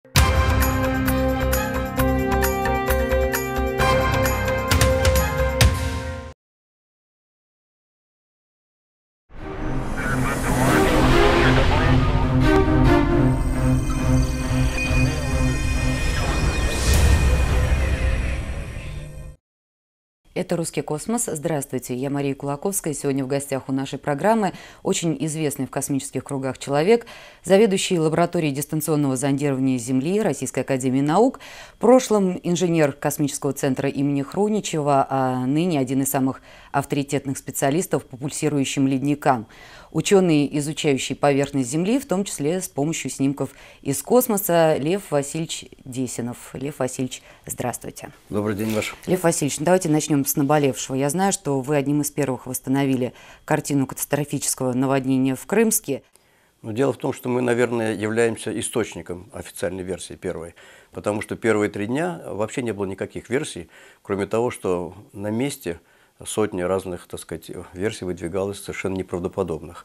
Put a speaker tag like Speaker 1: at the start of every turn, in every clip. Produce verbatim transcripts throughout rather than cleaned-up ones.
Speaker 1: Это «Русский космос». Здравствуйте, я Мария Кулаковская. Сегодня в гостях у нашей программы очень известный в космических кругах человек, заведующий лабораторией дистанционного зондирования Земли Российской академии наук, в прошлом инженер космического центра имени Хруничева, а ныне один из самых авторитетных специалистов по пульсирующим ледникам. Ученый, изучающий поверхность Земли, в том числе с помощью снимков из космоса, Лев Васильевич Десинов. Лев Васильевич, здравствуйте.
Speaker 2: Добрый день, ваш.
Speaker 1: Лев Васильевич, давайте начнем с наболевшего. Я знаю, что вы одним из первых восстановили картину катастрофического наводнения в Крымске.
Speaker 2: Но дело в том, что мы, наверное, являемся источником официальной версии первой, потому что первые три дня вообще не было никаких версий, кроме того, что на месте сотни разных, так сказать, версий выдвигалось совершенно неправдоподобных.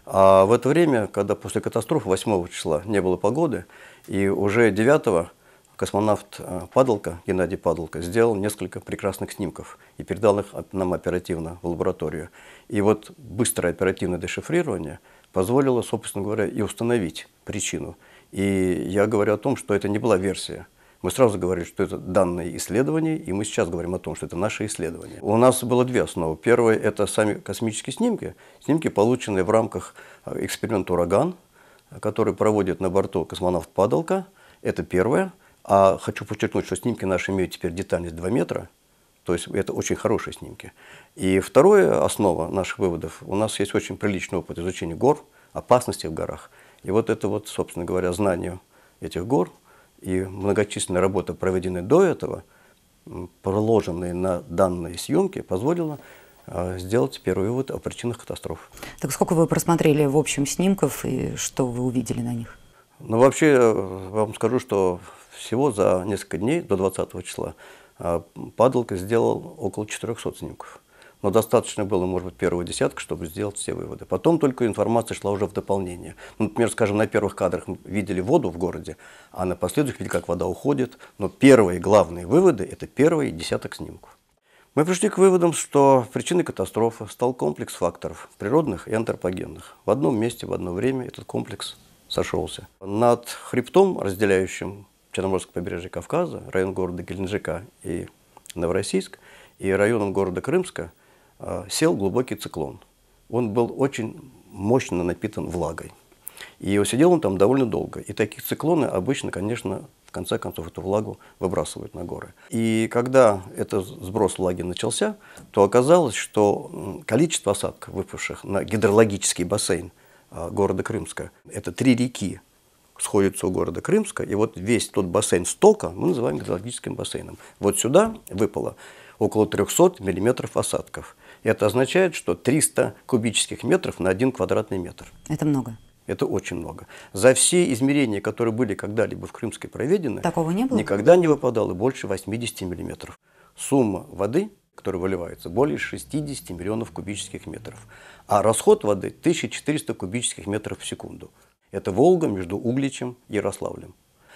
Speaker 2: А в это время, когда после катастрофы восьмого числа не было погоды, и уже девятого космонавт Падалко, Геннадий Падалко, сделал несколько прекрасных снимков и передал их нам оперативно в лабораторию. И вот быстрое оперативное дешифрирование позволило, собственно говоря, и установить причину. И я говорю о том, что это не была версия. Мы сразу говорили, что это данные исследования, и мы сейчас говорим о том, что это наши исследования. У нас было две основы. Первое – это сами космические снимки, снимки, полученные в рамках эксперимента «Ураган», который проводит на борту космонавт Падалко. Это первое. А хочу подчеркнуть, что снимки наши имеют теперь детальность два метра, то есть это очень хорошие снимки. И второе, основа наших выводов, у нас есть очень приличный опыт изучения гор, опасности в горах. И вот это вот, собственно говоря, знание этих гор и многочисленная работа, проведенная до этого, проложенные на данные съемки, позволила сделать первый вывод о причинах катастроф.
Speaker 1: Так сколько вы просмотрели в общем снимков и что вы увидели на них?
Speaker 2: Ну, вообще, вам скажу, что всего за несколько дней, до двадцатого числа, Падалко сделал около четырёхсот снимков. Но достаточно было, может быть, первого десятка, чтобы сделать все выводы. Потом только информация шла уже в дополнение. Ну, например, скажем, на первых кадрах мы видели воду в городе, а на последующих видели, как вода уходит. Но первые главные выводы – это первый десяток снимков. Мы пришли к выводам, что причиной катастрофы стал комплекс факторов, природных и антропогенных. В одном месте, в одно время этот комплекс сошелся. Над хребтом, разделяющим Черноморское побережье Кавказа, район города Геленджика и Новороссийск, и районом города Крымска, сел глубокий циклон. Он был очень мощно напитан влагой. И сидел он там довольно долго. И такие циклоны обычно, конечно, в конце концов эту влагу выбрасывают на горы. И когда этот сброс влаги начался, то оказалось, что количество осадков, выпавших на гидрологический бассейн города Крымска, это три реки сходятся у города Крымска, и вот весь тот бассейн стока мы называем гидрологическим бассейном. Вот сюда выпало около трёхсот миллиметров осадков. Это означает, что триста кубических метров на один квадратный метр.
Speaker 1: Это много.
Speaker 2: Это очень много. За все измерения, которые были когда-либо в Крымске проведены,
Speaker 1: такого не было?
Speaker 2: Никогда не выпадало больше восьмидесяти миллиметров. Сумма воды, которая выливается, более шестидесяти миллионов кубических метров. А расход воды – тысяча четыреста кубических метров в секунду. Это Волга между Угличем и Ярославлем.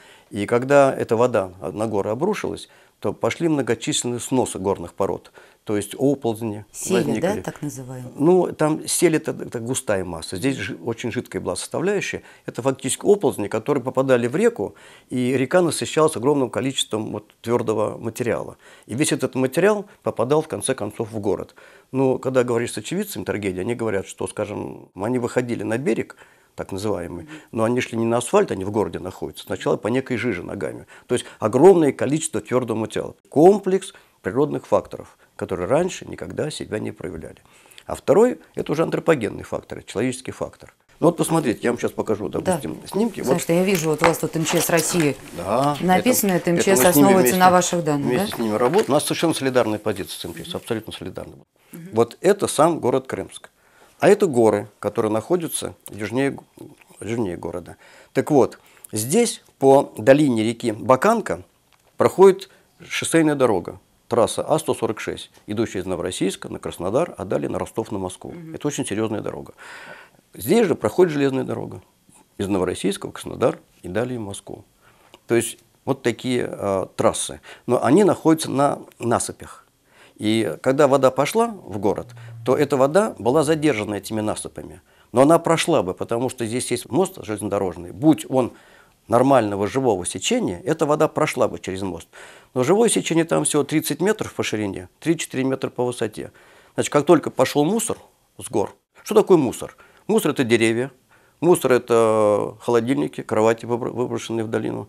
Speaker 2: И когда эта вода на горы обрушилась, то пошли многочисленные сносы горных пород. То есть оползни
Speaker 1: Сели,
Speaker 2: возникли.
Speaker 1: да, так называемые?
Speaker 2: Ну, там сели – это, это густая масса. Здесь же очень жидкая была составляющая. Это фактически оползни, которые попадали в реку, и река насыщалась огромным количеством вот, твердого материала. И весь этот материал попадал, в конце концов, в город. Но когда говоришь с очевидцами трагедии, они говорят, что, скажем, они выходили на берег, так называемый, но они шли не на асфальт, они в городе находятся, сначала по некой жиже ногами. То есть огромное количество твердого материала. Комплекс природных факторов, которые раньше никогда себя не проявляли. А второй – это уже антропогенный фактор, человеческий фактор. Ну вот посмотрите, я вам сейчас покажу, допустим, да. снимки.
Speaker 1: Слушайте, вот. Я вижу, вот у вас тут МЧС России
Speaker 2: да,
Speaker 1: написано, это, это МЧС
Speaker 2: это
Speaker 1: основывается
Speaker 2: вместе,
Speaker 1: на ваших данных,
Speaker 2: вместе
Speaker 1: да?
Speaker 2: с ними работаем. У нас совершенно солидарная позиция с МЧС, абсолютно солидарная. Угу. Вот это сам город Крымск. А это горы, которые находятся южнее, южнее города. Так вот, здесь по долине реки Баканка проходит шоссейная дорога, трасса А сто сорок шесть, идущая из Новороссийска на Краснодар, а далее на Ростов на Москву. Mm-hmm. Это очень серьезная дорога. Здесь же проходит железная дорога из Новороссийска в Краснодар и далее в Москву. То есть вот такие э, трассы. Но они находятся на насыпях. И когда вода пошла в город, то эта вода была задержана этими насыпами. Но она прошла бы, потому что здесь есть мост железнодорожный. Будь он нормального живого сечения, эта вода прошла бы через мост. Но живое сечение там всего тридцать метров по ширине, три-четыре метра по высоте. Значит, как только пошел мусор с гор, что такое мусор? Мусор – это деревья, мусор – это холодильники, кровати, выброшенные в долину,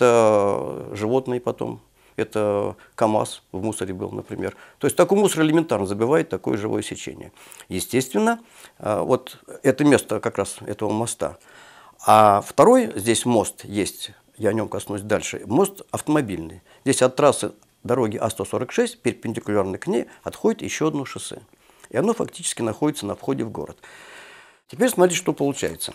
Speaker 2: это животные потом, это КАМАЗ в мусоре был, например. То есть такой мусор элементарно забивает такое живое сечение. Естественно, вот это место как раз этого моста. А второй здесь мост есть, я о нем коснусь дальше, мост автомобильный. Здесь от трассы дороги А сто сорок шесть, перпендикулярно к ней, отходит еще одно шоссе. И оно фактически находится на входе в город. Теперь смотрите, что получается.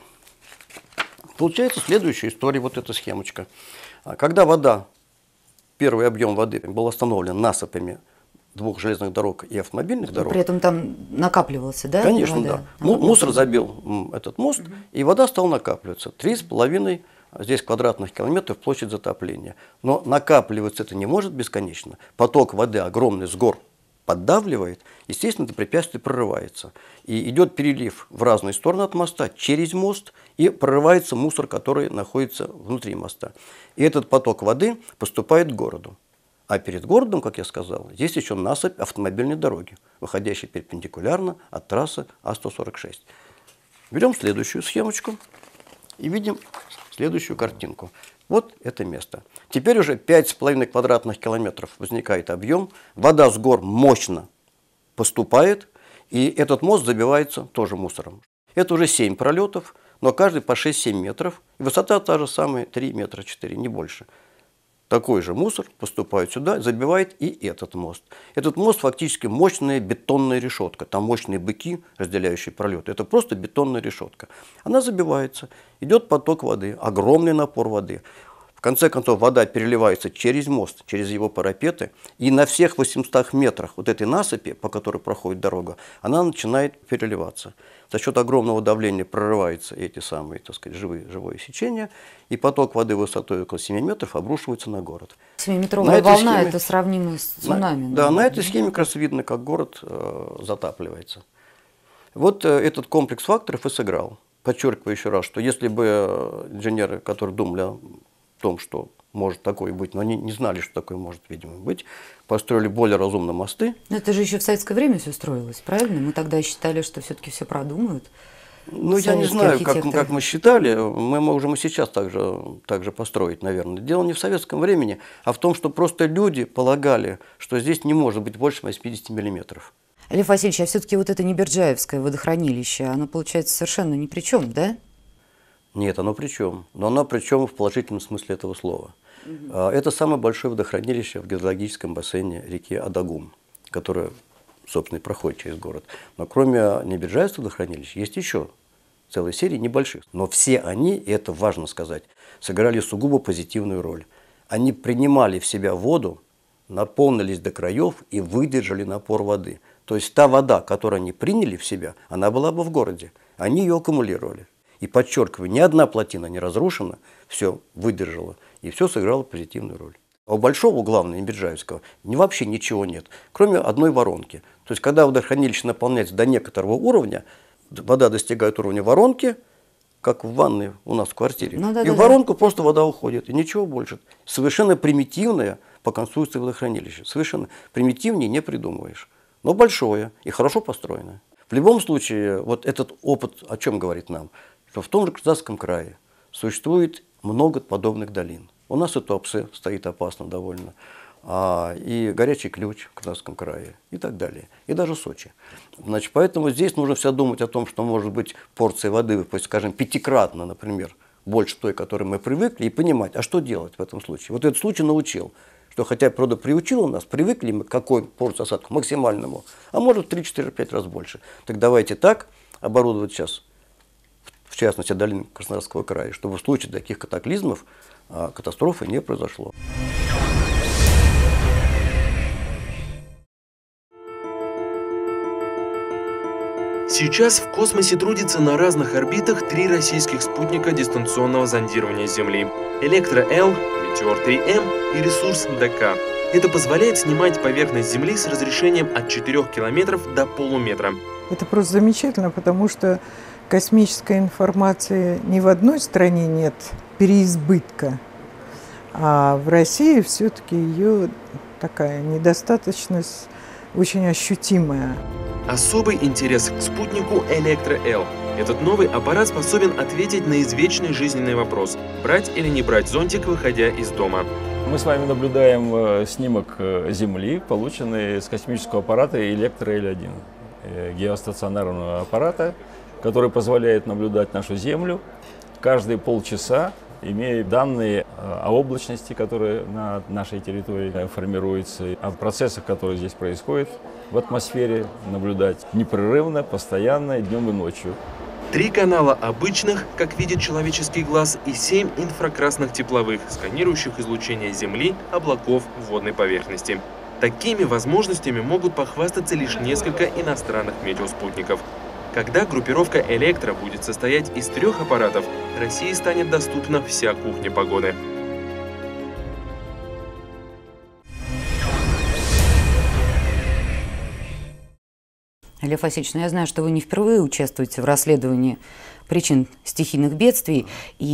Speaker 2: Получается следующая история, вот эта схемочка. Когда вода, первый объем воды был остановлен насыпями двух железных дорог и автомобильных дорог.
Speaker 1: При этом там накапливался, да?
Speaker 2: Конечно,
Speaker 1: вода?
Speaker 2: да. Мусор забил этот мост, угу. И вода стала накапливаться. Три с половиной здесь квадратных километров площадь затопления. Но накапливаться это не может бесконечно. Поток воды огромный с гор поддавливает, естественно, это препятствие прорывается. И идет перелив в разные стороны от моста, через мост, и прорывается мусор, который находится внутри моста. И этот поток воды поступает к городу. А перед городом, как я сказал, есть еще насыпь автомобильной дороги, выходящей перпендикулярно от трассы А сто сорок шесть. Берем следующую схемочку и видим следующую картинку. Вот это место. Теперь уже пять с половиной квадратных километров возникает объем, вода с гор мощно поступает, и этот мост забивается тоже мусором. Это уже семь пролетов, но каждый по шесть-семь метров, и высота та же самая, три метра четыре, не больше. Такой же мусор поступает сюда, забивает и этот мост. Этот мост фактически мощная бетонная решетка. Там мощные быки, разделяющие пролеты. Это просто бетонная решетка. Она забивается, идет поток воды, огромный напор воды. В конце концов, вода переливается через мост, через его парапеты. И на всех восьмистах метрах вот этой насыпи, по которой проходит дорога, она начинает переливаться. За счет огромного давления прорываются эти самые, так сказать, живые, живое сечение, и поток воды высотой около семи метров обрушивается на город.
Speaker 1: семиметровая волна схеме, это сравнимо с цунами.
Speaker 2: На, да, на этой схеме как раз видно, как город э, затапливается. Вот э, этот комплекс факторов и сыграл. Подчеркиваю еще раз, что если бы инженеры, которые думали о том, что может такое быть, но они не знали, что такое может, видимо, быть, построили более разумные мосты. Но
Speaker 1: это же еще в советское время все строилось, правильно? Мы тогда считали, что все-таки все продумают.
Speaker 2: Ну, я не знаю, как, как мы считали, мы можем и сейчас также, также построить, наверное. Дело не в советском времени, а в том, что просто люди полагали, что здесь не может быть больше восьмидесяти миллиметров.
Speaker 1: Лев Васильевич, а все-таки вот это Неберджаевское водохранилище, оно, получается, совершенно ни при чем, да?
Speaker 2: Нет, оно при чем. Но оно при чем в положительном смысле этого слова. Угу. Это самое большое водохранилище в гидрологическом бассейне реки Адагум, которое, собственно, и проходит через город. Но кроме Неберджаевского водохранилища есть еще целая серия небольших. Но все они, и это важно сказать, сыграли сугубо позитивную роль. Они принимали в себя воду, наполнились до краев и выдержали напор воды. То есть та вода, которую они приняли в себя, она была бы в городе. Они ее аккумулировали. И подчеркиваю, ни одна плотина не разрушена, все выдержала, и все сыграло позитивную роль. А у большого, главного, Неберджаевского, вообще ничего нет, кроме одной воронки. То есть, когда водохранилище наполняется до некоторого уровня, вода достигает уровня воронки, как в ванной у нас в квартире, ну, да, и да, в воронку да. просто вода уходит, и ничего больше. Совершенно примитивное по конструкции водохранилища, совершенно примитивнее не придумываешь, но большое и хорошо построенное. В любом случае, вот этот опыт о чем говорит нам? Что в том же Краснодарском крае существует много подобных долин. У нас и Туапсе стоит опасно довольно, а, и Горячий Ключ в Краснодарском крае и так далее, и даже Сочи. Значит, поэтому здесь нужно всегда думать о том, что может быть порция воды, скажем, пятикратно, например, больше той, к которой мы привыкли, и понимать, а что делать в этом случае. Вот этот случай научил, что хотя природа приучила нас, привыкли мы к какой порции осадков максимальному, а может три-четыре-пять раз больше. Так давайте так оборудовать сейчас, в частности, долину Краснодарского края, чтобы в случае таких катаклизмов катастрофы не произошло.
Speaker 3: Сейчас в космосе трудится на разных орбитах три российских спутника дистанционного зондирования Земли. Электро-Л, Метеор три эм и ресурс ДК. Это позволяет снимать поверхность Земли с разрешением от четырёх километров до полуметра.
Speaker 4: Это просто замечательно, потому что космической информации ни в одной стране нет переизбытка, а в России все-таки ее такая недостаточность очень ощутимая.
Speaker 3: Особый интерес к спутнику Электро-Л. Этот новый аппарат способен ответить на извечный жизненный вопрос – брать или не брать зонтик, выходя из дома.
Speaker 5: Мы с вами наблюдаем снимок Земли, полученный с космического аппарата Электро-Л один, геостационарного аппарата, который позволяет наблюдать нашу Землю каждые полчаса, имея данные о облачности, которые на нашей территории формируются, о процессах, которые здесь происходят в атмосфере, наблюдать непрерывно, постоянно, днем и ночью.
Speaker 3: Три канала обычных, как видит человеческий глаз, и семь инфракрасных тепловых, сканирующих излучение Земли, облаков, водной поверхности. Такими возможностями могут похвастаться лишь несколько иностранных метеоспутников. Когда группировка «Электро» будет состоять из трех аппаратов, России станет доступна вся кухня погоды.
Speaker 1: Лев Васильевич, ну я знаю, что вы не впервые участвуете в расследовании причин стихийных бедствий.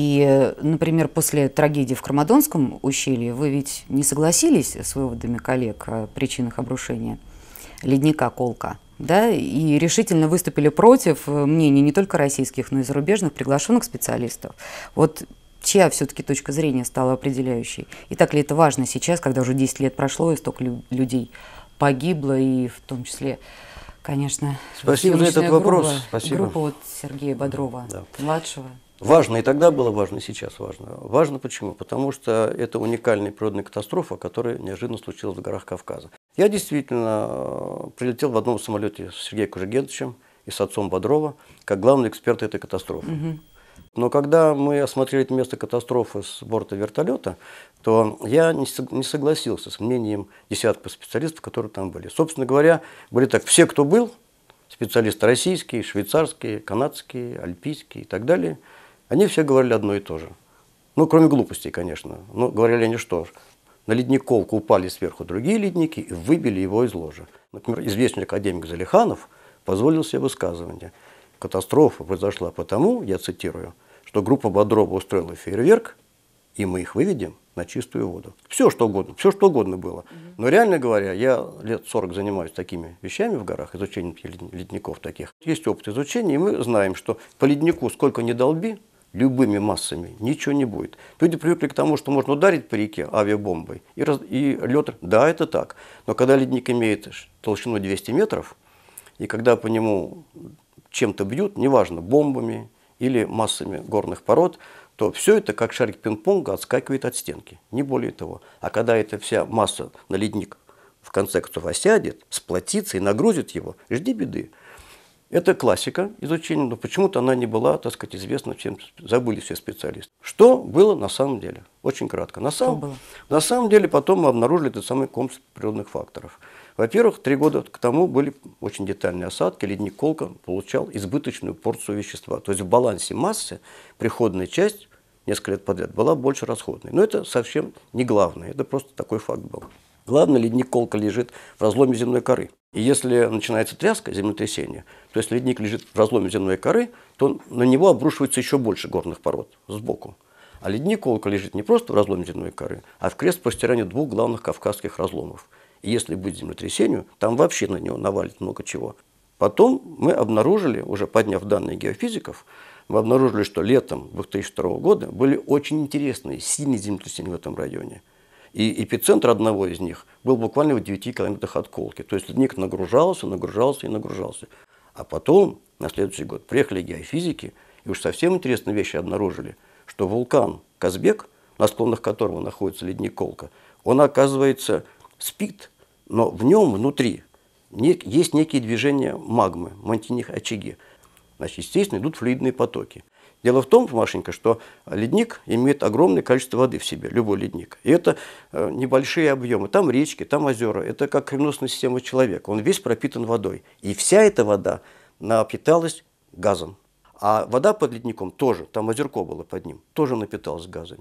Speaker 1: И, например, после трагедии в Кармадонском ущелье вы ведь не согласились с выводами коллег о причинах обрушения ледника Колка, да, и решительно выступили против мнений не только российских, но и зарубежных приглашенных специалистов. Вот чья все-таки точка зрения стала определяющей? И так ли это важно сейчас, когда уже десять лет прошло, и столько лю людей погибло, и в том числе... Конечно,
Speaker 2: спасибо за этот вопрос.
Speaker 1: Группа,
Speaker 2: Спасибо.
Speaker 1: Группа вот Сергея Бодрова, да. Младшего.
Speaker 2: Важно, и тогда было важно, и сейчас важно. Важно почему? Потому что это уникальная природная катастрофа, которая неожиданно случилась в горах Кавказа. Я действительно прилетел в одном самолете с Сергеем Кожегендовичем и с отцом Бодрова, как главный эксперт этой катастрофы. Угу. Но когда мы осмотрели место катастрофы с борта вертолета, то я не согласился с мнением десятков специалистов, которые там были. Собственно говоря, были так, все, кто был, специалисты российские, швейцарские, канадские, альпийские и так далее, они все говорили одно и то же. Ну, кроме глупостей, конечно. Но говорили они что? На ледник Колка упали сверху другие ледники и выбили его из ложа. Например, известный академик Залиханов позволил себе высказывание. Катастрофа произошла потому, я цитирую, что группа Бодрова устроила фейерверк, и мы их выведем на чистую воду. Все что угодно, все что угодно было. Но реально говоря, я лет сорок занимаюсь такими вещами в горах, изучением ледников таких. Есть опыт изучения, и мы знаем, что по леднику сколько ни долби, любыми массами ничего не будет. Люди привыкли к тому, что можно ударить по реке авиабомбой, и, раз, и лед, да, это так. Но когда ледник имеет толщину двести метров, и когда по нему чем-то бьют, неважно, бомбами или массами горных пород, то все это, как шарик пинг-понга, отскакивает от стенки, не более того. А когда эта вся масса на ледник в конце концов осядет, сплотится и нагрузит его, жди беды. Это классика изучения, но почему-то она не была, так сказать, известна всем, забыли все специалисты. Что было на самом деле? Очень кратко. На, сам, на самом деле потом мы обнаружили этот самый комплекс природных факторов. Во-первых, три года к тому были очень детальные осадки, ледник Колка получал избыточную порцию вещества. То есть в балансе массы приходная часть несколько лет подряд была больше расходной. Но это совсем не главное, это просто такой факт был. Главное, ледник Колка лежит в разломе земной коры. И если начинается тряска, землетрясение, то если ледник лежит в разломе земной коры, то на него обрушивается еще больше горных пород сбоку. А ледник Колка лежит не просто в разломе земной коры, а в крест простирании двух главных кавказских разломов. И если будет землетрясение, там вообще на него навалит много чего. Потом мы обнаружили, уже подняв данные геофизиков, мы обнаружили, что летом две тысячи второго года были очень интересные, сильные землетрясения в этом районе. И эпицентр одного из них был буквально в девяти километрах от Колки. То есть ледник нагружался, нагружался и нагружался. А потом, на следующий год, приехали геофизики, и уж совсем интересные вещи обнаружили, что вулкан Казбек, на склонах которого находится ледник Колка, он, оказывается, спит, но в нем внутри есть некие движения магмы, мантийных очаги. Значит, естественно, идут флюидные потоки. Дело в том, Машенька, что ледник имеет огромное количество воды в себе, любой ледник. И это э, небольшие объемы. Там речки, там озера. Это как кровеносная система человека. Он весь пропитан водой. И вся эта вода напиталась газом. А вода под ледником тоже, там озерко было под ним, тоже напиталась газами.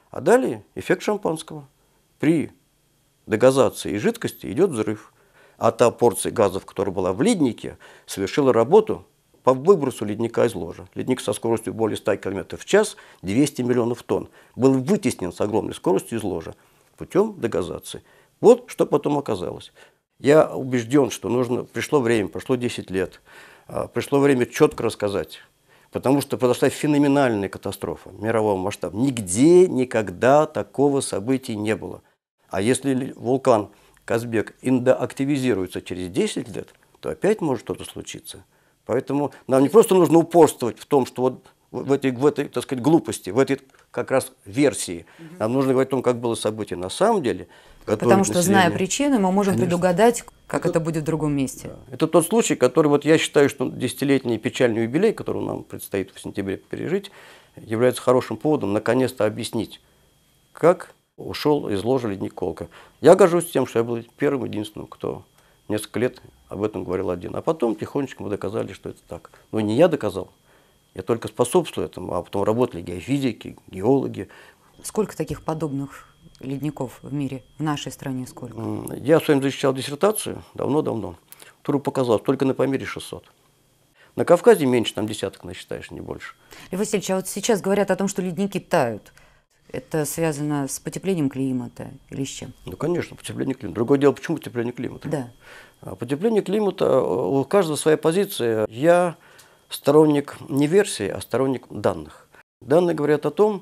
Speaker 2: А далее эффект шампанского. При дегазации жидкости идет взрыв. А та порция газов, которая была в леднике, совершила работу по выбросу ледника из ложа. Ледник со скоростью более ста километров в час, двести миллионов тонн, был вытеснен с огромной скоростью из ложа путем дегазации. Вот что потом оказалось. Я убежден, что нужно, пришло время, прошло десять лет, пришло время четко рассказать, потому что произошла феноменальная катастрофа мирового масштаба. Нигде никогда такого события не было. А если вулкан Казбек индоактивизируется через десять лет, то опять может что-то случиться. Поэтому нам не просто нужно упорствовать в том, что вот в этой, в этой, так сказать, глупости, в этой как раз версии. Нам нужно говорить о том, как было событие на самом деле.
Speaker 1: Потому что,
Speaker 2: население.
Speaker 1: зная причины, мы можем
Speaker 2: Конечно.
Speaker 1: предугадать, как это,
Speaker 2: это
Speaker 1: будет в другом месте.
Speaker 2: Да. Это тот случай, который, вот я считаю, что десятилетний печальный юбилей, который нам предстоит в сентябре пережить, является хорошим поводом наконец-то объяснить, как ушел из ложа ледник Колка. Я горжусь тем, что я был первым, единственным, кто несколько лет об этом говорил один. А потом тихонечко мы доказали, что это так. Но не я доказал, я только способствую этому, а потом работали геофизики, геологи.
Speaker 1: Сколько таких подобных ледников в мире, в нашей стране сколько?
Speaker 2: Я в своем защищал диссертацию давно-давно, которую показал, только на Памире шестьсот. На Кавказе меньше, там десяток насчитаешь, не больше.
Speaker 1: Лев Васильевич, а вот сейчас говорят о том, что ледники тают. Это связано с потеплением климата или с чем?
Speaker 2: Ну, конечно, потепление климата. Другое дело, почему потепление климата?
Speaker 1: Да.
Speaker 2: Потепление климата, у каждого своя позиция. Я сторонник не версии, а сторонник данных. Данные говорят о том,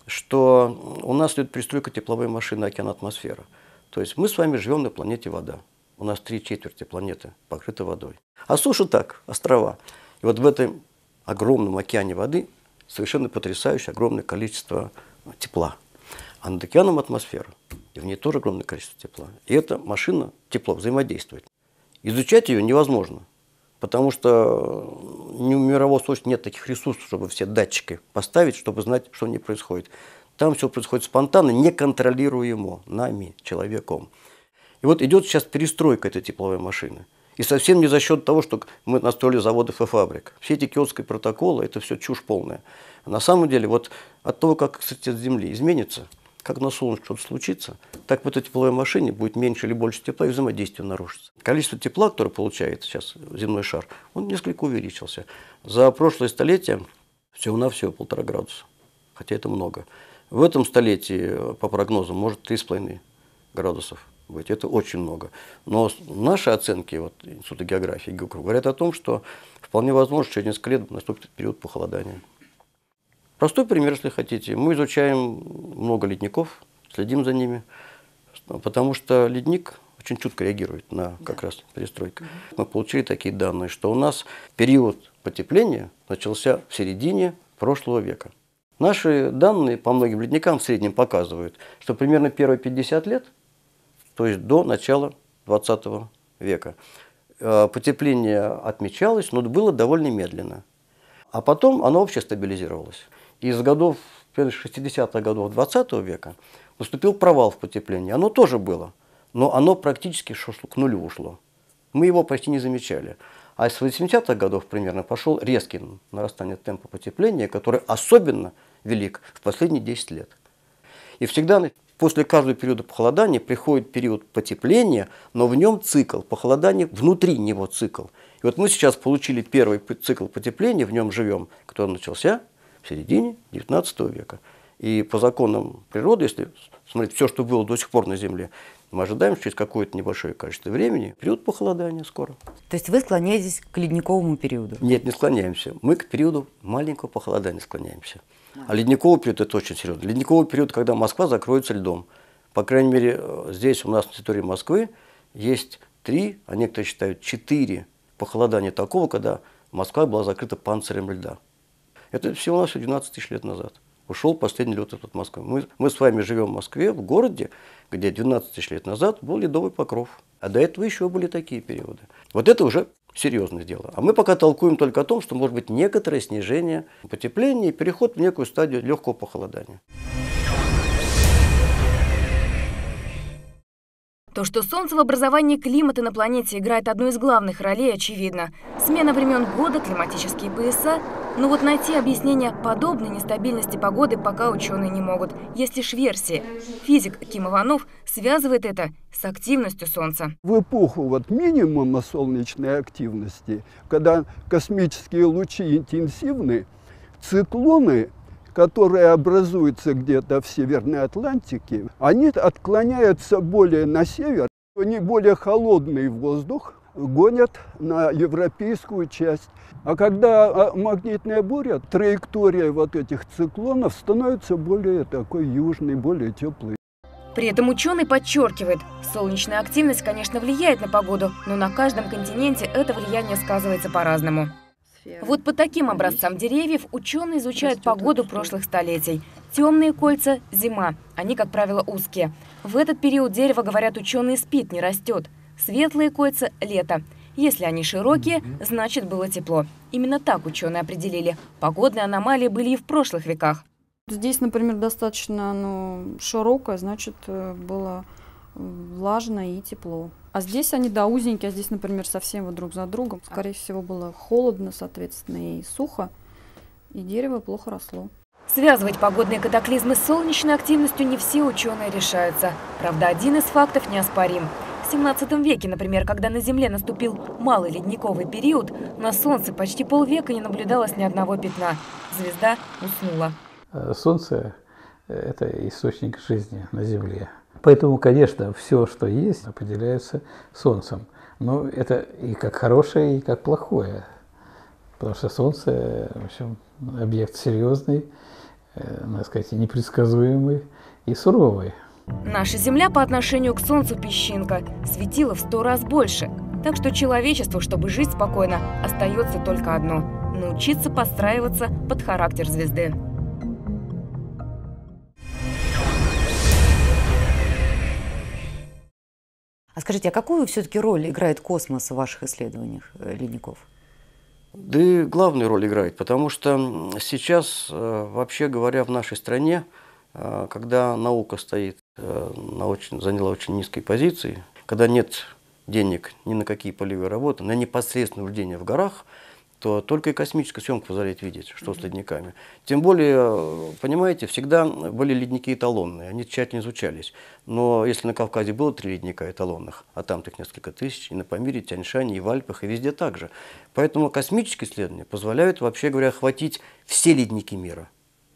Speaker 2: что у нас идет перестройка тепловой машины океан-атмосфера. То есть мы с вами живем на планете вода. У нас три четверти планеты покрыты водой. А суша так, острова. И вот в этом огромном океане воды совершенно потрясающее огромное количество тепла. А над океаном атмосфера. И в ней тоже огромное количество тепла. И эта машина, тепло, взаимодействует. Изучать ее невозможно. Потому что ни у мирового сообщества нет таких ресурсов, чтобы все датчики поставить, чтобы знать, что в ней происходит. Там все происходит спонтанно, неконтролируемо нами, человеком. И вот идет сейчас перестройка этой тепловой машины. И совсем не за счет того, что мы настроили заводов и фабрик. Все эти киотские протоколы – это все чушь полная. А на самом деле, вот от того, как состав Земли изменится, как на Солнце что-то случится, так в этой тепловой машине будет меньше или больше тепла, и взаимодействие нарушится. Количество тепла, которое получает сейчас земной шар, он несколько увеличился. За прошлое столетие всего-навсего полтора градуса, хотя это много. В этом столетии, по прогнозам, может три с половиной градусов быть. Это очень много. Но наши оценки вот, Института географии и географии говорят о том, что вполне возможно, что через несколько лет наступит период похолодания. Простой пример, если хотите. Мы изучаем много ледников, следим за ними, потому что ледник очень чутко реагирует на как раз перестройку. Мы получили такие данные, что у нас период потепления начался в середине прошлого века. Наши данные по многим ледникам в среднем показывают, что примерно первые пятьдесят лет, то есть до начала двадцатого века, потепление отмечалось, но было довольно медленно. А потом оно вообще стабилизировалось. И из годов, шестидесятых годов двадцатого века наступил провал в потеплении. Оно тоже было, но оно практически к нулю ушло. Мы его почти не замечали. А с восьмидесятых годов примерно пошел резкий нарастание темпа потепления, который особенно велик в последние десять лет. И всегда после каждого периода похолодания приходит период потепления, но в нем цикл похолодания, внутри него цикл. И вот мы сейчас получили первый цикл потепления, в нем живем, который начался в середине девятнадцатого века. И по законам природы, если смотреть все, что было до сих пор на Земле, мы ожидаем, что через какое-то небольшое количество времени период похолодания скоро.
Speaker 1: То есть вы склоняетесь к ледниковому периоду?
Speaker 2: Нет, не склоняемся. Мы к периоду маленького похолодания склоняемся. А ледниковый период – это очень серьезно. Ледниковый период, когда Москва закроется льдом. По крайней мере, здесь у нас на территории Москвы есть три, а некоторые считают четыре похолодания такого, когда Москва была закрыта панцирем льда. Это всего-навсего двенадцать тысяч лет назад. Ушел последний лед от Москвы. Мы, мы с вами живем в Москве, в городе, где двенадцать тысяч лет назад был ледовый покров. А до этого еще были такие периоды. Вот это уже серьезное дело. А мы пока толкуем только о том, что может быть некоторое снижение потепления и переход в некую стадию легкого похолодания.
Speaker 6: То, что Солнце в образовании климата на планете играет одну из главных ролей, очевидно. Смена времен года, климатические пояса Но вот найти объяснение подобной нестабильности погоды пока ученые не могут. Есть лишь версии. Физик Ким Иванов связывает это с активностью Солнца.
Speaker 7: В эпоху вот минимума солнечной активности, когда космические лучи интенсивны, циклоны, которые образуются где-то в Северной Атлантике, они отклоняются более на север, они более холодный воздух гонят на европейскую часть. А когда магнитная буря, траектория вот этих циклонов становится более такой южной, более теплой.
Speaker 6: При этом ученый подчеркивает, солнечная активность, конечно, влияет на погоду, но на каждом континенте это влияние сказывается по-разному. Вот по таким образцам деревьев ученые изучают погоду прошлых столетий. Темные кольца – зима, они, как правило, узкие. В этот период дерево, говорят ученые, спит, не растет. Светлые кольца – лето. Если они широкие, значит было тепло. Именно так ученые определили. Погодные аномалии были и в прошлых веках.
Speaker 8: Здесь, например, достаточно ну, широкое, значит, было влажно и тепло. А здесь они, да, узенькие, а здесь, например, совсем вот друг за другом. Скорее всего, было холодно, соответственно, и сухо, и дерево плохо росло.
Speaker 6: Связывать погодные катаклизмы с солнечной активностью не все ученые решаются. Правда, один из фактов неоспорим. В семнадцатом веке, например, когда на Земле наступил малый ледниковый период, на Солнце почти полвека не наблюдалось ни одного пятна. Звезда уснула.
Speaker 9: Солнце – это источник жизни на Земле. Поэтому, конечно, все, что есть, определяется Солнцем. Но это и как хорошее, и как плохое. Потому что Солнце, в общем, объект серьезный, э, надо сказать, непредсказуемый и суровый.
Speaker 6: Наша Земля по отношению к Солнцу песчинка, светила в сто раз больше. Так что человечеству, чтобы жить спокойно, остается только одно – научиться подстраиваться под характер звезды.
Speaker 1: А скажите, а какую все-таки роль играет космос в ваших исследованиях ледников?
Speaker 2: Да и главную роль играет, потому что сейчас, вообще говоря, в нашей стране, когда наука стоит, на очень, заняла очень низкой позиции, когда нет денег ни на какие полевые работы, на непосредственное наблюдение в горах, то только и космическая съемка позволяет видеть, что с ледниками. Тем более, понимаете, всегда были ледники эталонные, они тщательно изучались. Но если на Кавказе было три ледника эталонных, а там их несколько тысяч, и на Памире, Тянь-Шане, и в Альпах, и везде так же. Поэтому космические исследования позволяют, вообще говоря, охватить все ледники мира.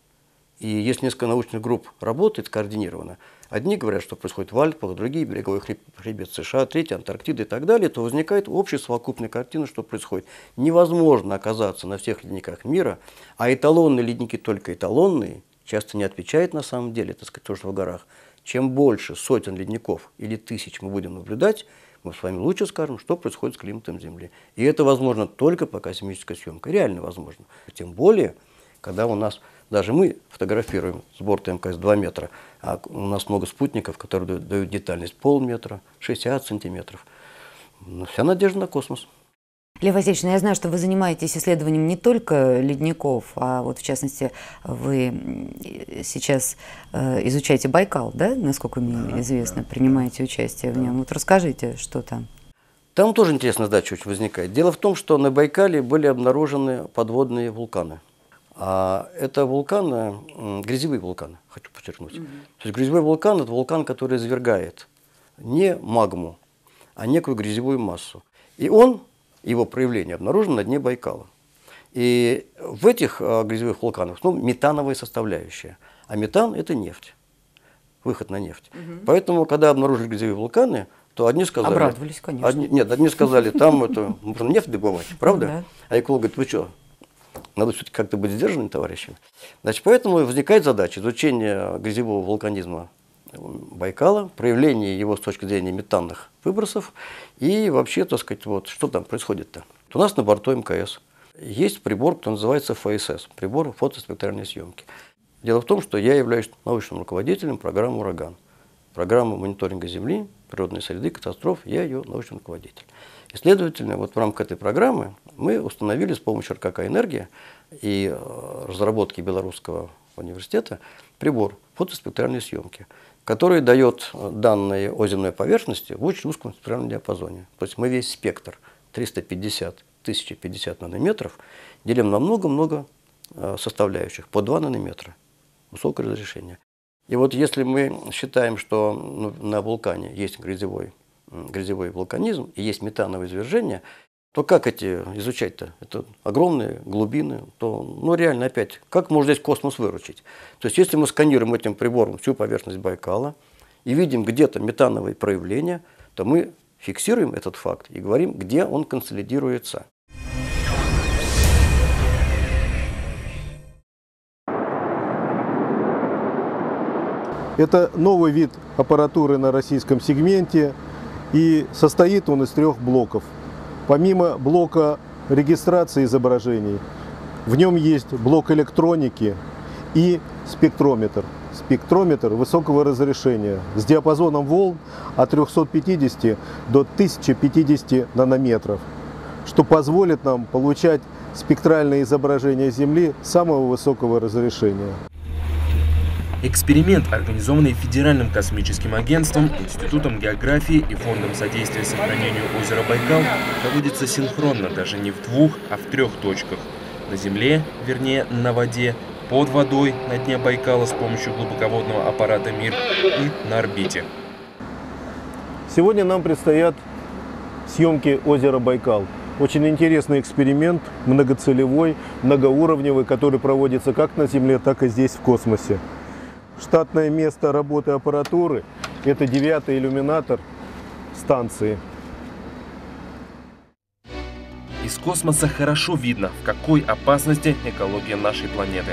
Speaker 2: И если несколько научных групп работает координированно, одни говорят, что происходит в Альпах, другие – береговой хребет США, третьи – Антарктида и так далее, то возникает общая совокупная картина, что происходит. Невозможно оказаться на всех ледниках мира, а эталонные ледники, только эталонные, часто не отвечают на самом деле, так сказать, тоже в горах. Чем больше сотен ледников или тысяч мы будем наблюдать, мы с вами лучше скажем, что происходит с климатом Земли. И это возможно только по космической съемке, реально возможно. Тем более, когда у нас... Даже мы фотографируем с борта МКС два метра, а у нас много спутников, которые дают детальность полметра, шестьдесят сантиметров. Но вся надежда на космос.
Speaker 1: Лев Васильевич, я знаю, что вы занимаетесь исследованием не только ледников, а вот в частности вы сейчас э, изучаете Байкал, да, насколько мне известно, принимаете участие в нем. Вот расскажите, что там.
Speaker 2: Там тоже интересная задача очень возникает. Дело в том, что на Байкале были обнаружены подводные вулканы. А это вулканы, грязевые вулканы, хочу подчеркнуть. Mm-hmm. То есть грязевой вулкан – это вулкан, который извергает не магму, а некую грязевую массу. И он, его проявление обнаружено на дне Байкала. И в этих а, грязевых вулканах ну, метановая составляющая. А метан – это нефть, выход на нефть. Mm-hmm. Поэтому, когда обнаружили грязевые вулканы, то одни сказали…
Speaker 1: Обрадовались, конечно.
Speaker 2: Одни, нет, одни сказали, там это, можно нефть добывать, правда? Mm-hmm. А эколог говорит, вы что? Надо все-таки как-то быть сдержанными, товарищами. Значит, поэтому возникает задача изучения грязевого вулканизма Байкала, проявления его с точки зрения метанных выбросов и вообще, так сказать, вот, что там происходит-то. У нас на борту МКС есть прибор, который называется эф эс эс, прибор фотоспектральной съемки. Дело в том, что я являюсь научным руководителем программы «Ураган». Программа мониторинга Земли, природной среды, катастроф, я ее научный руководитель. И, следовательно, вот в рамках этой программы мы установили с помощью эр ка ка «Энергия» и разработки Белорусского университета прибор фотоспектральной съемки, который дает данные о земной поверхности в очень узком спектральном диапазоне. То есть мы весь спектр триста пятьдесят тысяча пятьдесят нанометров делим на много-много составляющих, по два нанометра, высокое разрешение. И вот если мы считаем, что ну, на вулкане есть грязевой, грязевой вулканизм и есть метановое извержение, то как эти изучать-то? Это огромные глубины, то ну реально опять, как можно здесь космос выручить? То есть если мы сканируем этим прибором всю поверхность Байкала и видим где-то метановые проявления, то мы фиксируем этот факт и говорим, где он консолидируется.
Speaker 10: Это новый вид аппаратуры на российском сегменте, и состоит он из трех блоков. Помимо блока регистрации изображений, в нем есть блок электроники и спектрометр. Спектрометр высокого разрешения с диапазоном волн от трёхсот пятидесяти до тысячи пятидесяти нанометров, что позволит нам получать спектральные изображения Земли самого высокого разрешения.
Speaker 3: Эксперимент, организованный Федеральным космическим агентством, Институтом географии и Фондом содействия сохранению озера Байкал, проводится синхронно даже не в двух, а в трех точках. На Земле, вернее на воде, под водой на дне Байкала с помощью глубоководного аппарата МИР и на орбите.
Speaker 10: Сегодня нам предстоят съемки озера Байкал. Очень интересный эксперимент, многоцелевой, многоуровневый, который проводится как на Земле, так и здесь в космосе. Штатное место работы аппаратуры – это девятый иллюминатор станции.
Speaker 3: Из космоса хорошо видно, в какой опасности экология нашей планеты.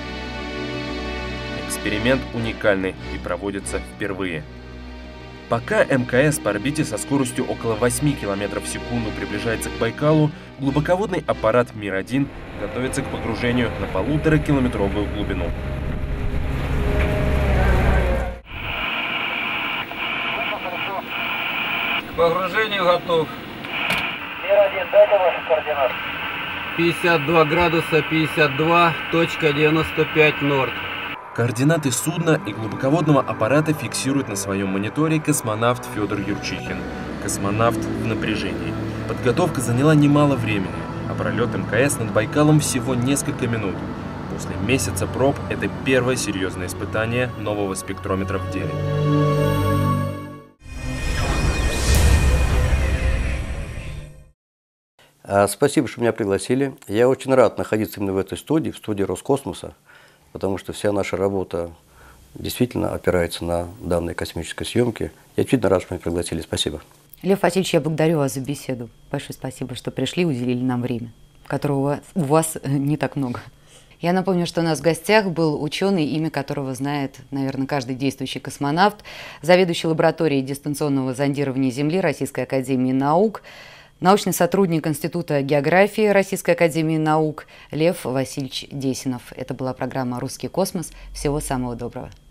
Speaker 3: Эксперимент уникальный и проводится впервые. Пока МКС по орбите со скоростью около восьми километров в секунду приближается к Байкалу, глубоководный аппарат МИР один готовится к погружению на полуторакилометровую глубину.
Speaker 11: К погружению готов.
Speaker 12: МИР один, дайте ваши координаты.
Speaker 11: пятьдесят два градуса пятьдесят два точка девяносто пять норд.
Speaker 3: Координаты судна и глубоководного аппарата фиксирует на своем мониторе космонавт Федор Юрчихин. Космонавт в напряжении. Подготовка заняла немало времени, а пролет МКС над Байкалом всего несколько минут. После месяца проб это первое серьезное испытание нового спектрометра в деле.
Speaker 2: Спасибо, что меня пригласили. Я очень рад находиться именно в этой студии, в студии Роскосмоса, потому что вся наша работа действительно опирается на данные космической съемки. Я действительно рад, что меня пригласили. Спасибо.
Speaker 1: Лев Васильевич, я благодарю вас за беседу. Большое спасибо, что пришли, уделили нам время, которого у вас не так много. Я напомню, что у нас в гостях был ученый, имя которого знает, наверное, каждый действующий космонавт, заведующий лабораторией дистанционного зондирования Земли Российской академии наук, научный сотрудник Института географии Российской академии наук Лев Васильевич Десинов. Это была программа «Русский космос». Всего самого доброго.